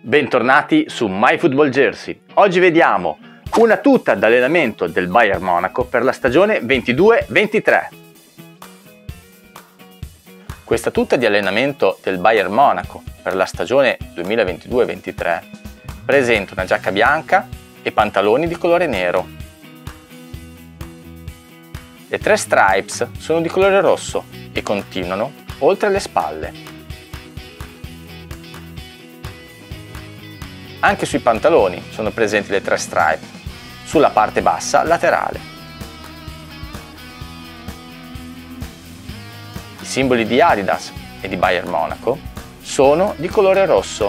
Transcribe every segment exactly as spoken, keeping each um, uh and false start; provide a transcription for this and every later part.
Bentornati su MyFootballJersey. Oggi vediamo una tuta d'allenamento del Bayern Monaco per la stagione ventidue ventitré. Questa tuta di allenamento del Bayern Monaco per la stagione duemilaventidue ventitré presenta una giacca bianca e pantaloni di colore nero. Le tre stripes sono di colore rosso e continuano oltre le spalle. Anche sui pantaloni sono presenti le tre stripe, sulla parte bassa laterale. I simboli di Adidas e di Bayern Monaco sono di colore rosso.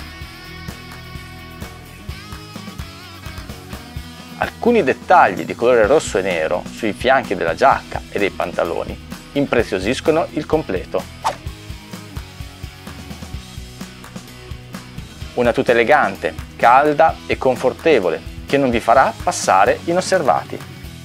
Alcuni dettagli di colore rosso e nero sui fianchi della giacca e dei pantaloni impreziosiscono il completo. Una tuta elegante, calda e confortevole che non vi farà passare inosservati.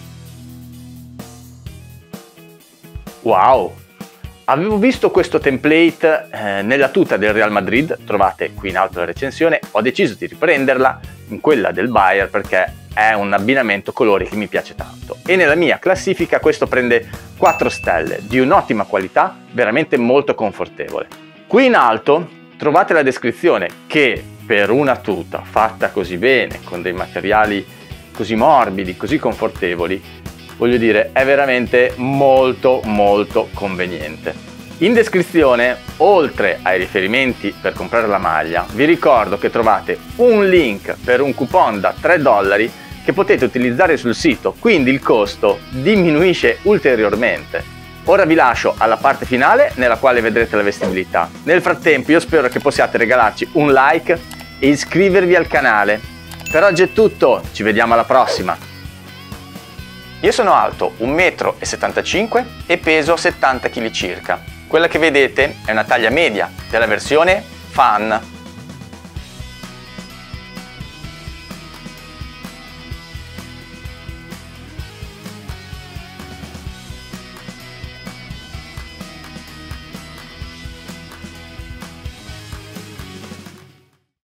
Wow! Avevo visto questo template eh, nella tuta del Real Madrid, trovate qui in alto la recensione, ho deciso di riprenderla in quella del Bayern perché è un abbinamento colori che mi piace tanto. E nella mia classifica questo prende quattro stelle, di un'ottima qualità, veramente molto confortevole. Qui in alto trovate la descrizione che per una tuta fatta così bene, con dei materiali così morbidi, così confortevoli, voglio dire, è veramente molto molto conveniente. In descrizione, oltre ai riferimenti per comprare la maglia, vi ricordo che trovate un link per un coupon da tre dollari che potete utilizzare sul sito, quindi il costo diminuisce ulteriormente. Ora vi lascio alla parte finale nella quale vedrete la vestibilità. Nel frattempo io spero che possiate regalarci un like e iscrivervi al canale. Per oggi è tutto, ci vediamo alla prossima. Io sono alto un metro e settantacinque e peso settanta chili circa. Quella che vedete è una taglia media della versione Fan.